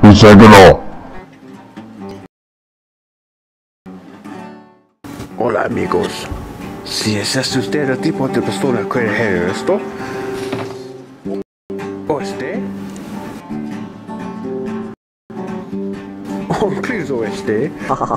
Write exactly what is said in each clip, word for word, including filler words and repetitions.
Recycall. Hola amigos, si es usted el tipo de persona que quiere esto, o este, o incluso este,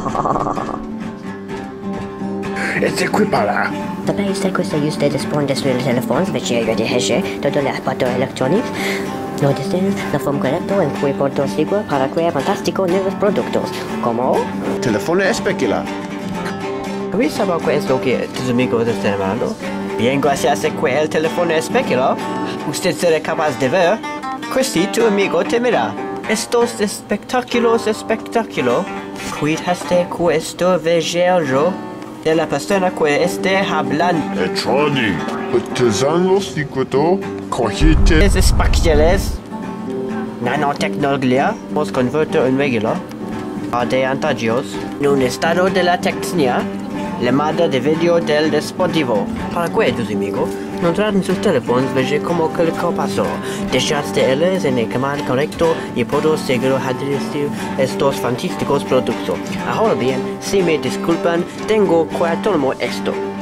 este qui para. Sapete questa giusta risponde sul telefono invece di hesce tutto l'apparato electronics. No distingue la forma correcta en cui puedo seguir para crear fantásticos nuevos productos, como Teléfono Specular. ¿Queréis saber qué es lo que tus amigos están llamando? Bien, gracias a que el teléfono es Specular, usted será capaz de ver que si tu amigo te mira. Estos espectáculos espectáculos, cuidaste que esto vegero de la persona que esté hablando. Electronic. Artesanos de cuento. Cogite. Es espaciales. Nanotecnología nos convierte en regular advantagios en un estado de la tecnia, llamada de video del dispositivo. Para que tus amigos no traten sus teléfonos, vean cómo que pasó. Dejaste ellos en el canal correcto y puedo seguir adquirir estos fantásticos productos. Ahora bien, si me disculpan, tengo que tomar esto.